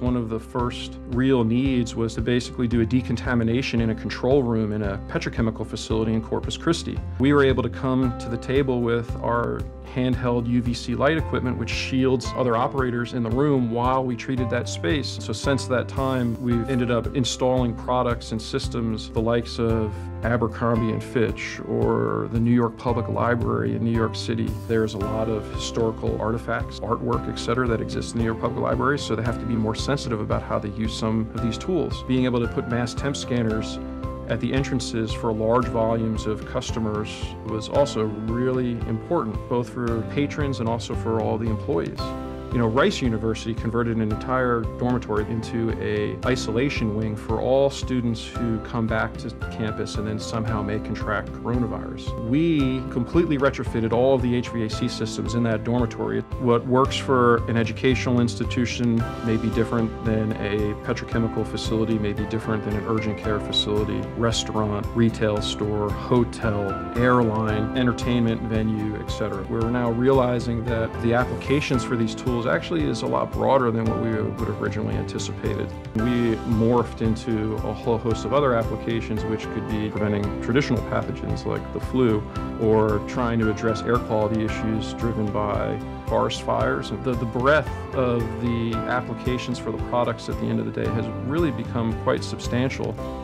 One of the first real needs was to basically do a decontamination in a control room in a petrochemical facility in Corpus Christi. We were able to come to the table with our handheld UVC light equipment, which shields other operators in the room while we treated that space. So since that time, we've ended up installing products and systems the likes of Abercrombie & Fitch or the New York Public Library in New York City. There's a lot of historical artifacts, artwork, etc. that exists in the New York Public Library, so they have to be more sensitive about how they use some of these tools. Being able to put mass temp scanners at the entrances for large volumes of customers was also really important, both for patrons and also for all the employees. You know, Rice University converted an entire dormitory into an isolation wing for all students who come back to campus and then somehow may contract coronavirus. We completely retrofitted all of the HVAC systems in that dormitory. What works for an educational institution may be different than a petrochemical facility, may be different than an urgent care facility, restaurant, retail store, hotel, airline, entertainment venue, etc. We're now realizing that the applications for these tools actually is a lot broader than what we would have originally anticipated. We morphed into a whole host of other applications, which could be preventing traditional pathogens like the flu, or trying to address air quality issues driven by forest fires. The breadth of the applications for the products at the end of the day has really become quite substantial.